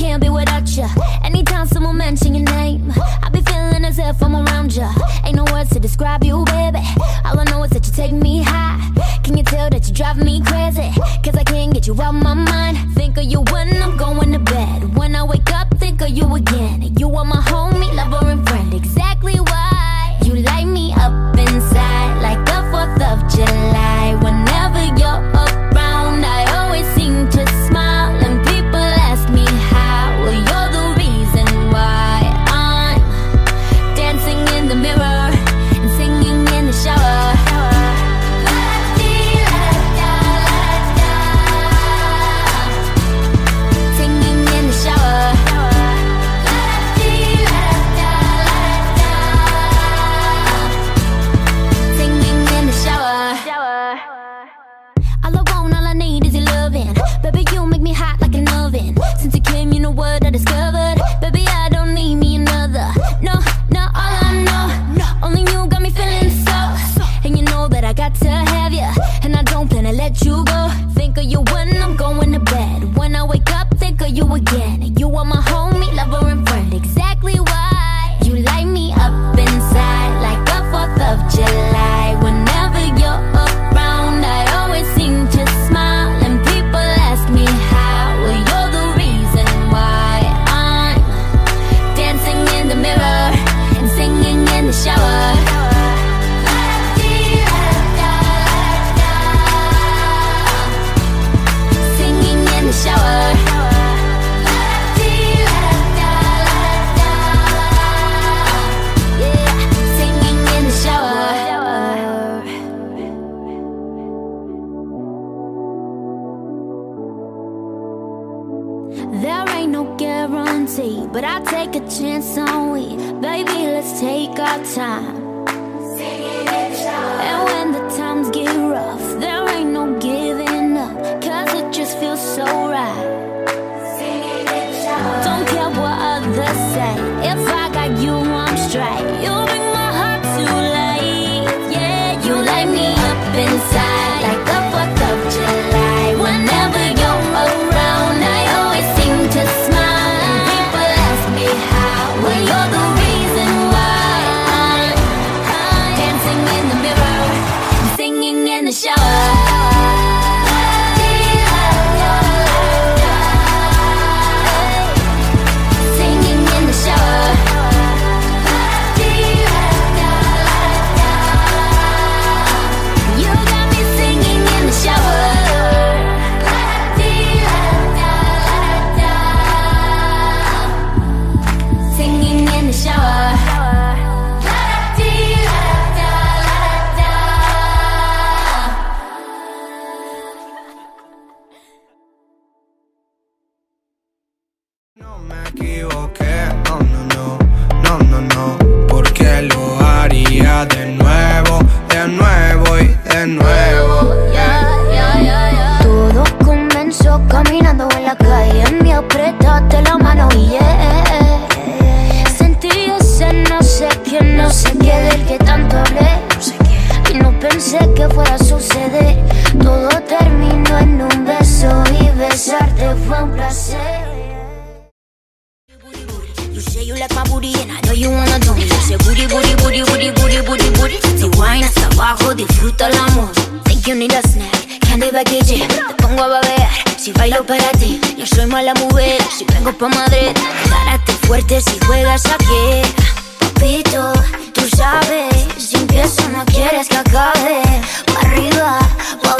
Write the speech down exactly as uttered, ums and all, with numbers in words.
can't be without ya. Anytime someone mention your name, I be feeling as if I'm around ya. Ain't no words to describe you, baby. All I know is that you take me high. Can you tell that you drive me crazy? Cause I can't get you out my mind. Think of you when I'm going to bed. When I wake up, think of you again. You are my homie, lover and friend. Exactly why you light me up inside like the fourth of July. Whenever you're around, I always seem to smile. And people ask me how. Well, you're the reason why I'm dancing in the mirror and singing in the shower. Baby, you make me hot like an oven. Since you came, you know what I discovered. Baby, I don't need me another. No, no, all I know, only you got me feeling so. And you know that I got to have you, and I don't plan to let you go. Think of you when I'm going to bed. When I wake up, think of you again. You are my homie, lover and friend. Exactly why you light me up inside like the fourth of July. Whenever you're around, I always seem to smile. And people ask me how. Well, you're the reason why I'm dancing in the mirror and singing in the shower. Singing in the shower. Yeah, singing in the shower. There ain't no guarantee, but I'll take a chance on we. Baby, let's take our time. And when the times get rough, there ain't no giving up, cause it just feels so right. Don't care what others say, if I got you, I'm straight. You bring my heart to life, yeah. You light me up inside like the fourth of July. Whenever you're around, I always seem to smile. And people ask me how. Well, you're the reason why I'm dancing in the mirror and singing in the shower. Singing in the shower. You got me singing in the shower. Singing in the shower. No me equivoqué, no, no, no, no, no, no, porque lo haría de nuevo, de nuevo y de nuevo, yeah. Todo comenzó caminando en la calle, me apretaste la mano y yeah. Sentí ese no sé qué, no sé qué del que tanto hablé. Y no pensé que fuera a suceder. Todo terminó en un beso y besarte fue un placer. You say you like my booty and I know you wanna do me. You say booty, booty, booty, booty, booty, booty, booty. Si wine hasta abajo, disfruta el amor. Think you need a snack, candy Becky G. Te pongo a babear, si bailo para ti. Yo soy mala mujer, si vengo pa' Madrid. Carácter fuerte si juegas aquí. Papito, tú sabes, si empiezo no quieres que acabe. Pa' arriba, pa'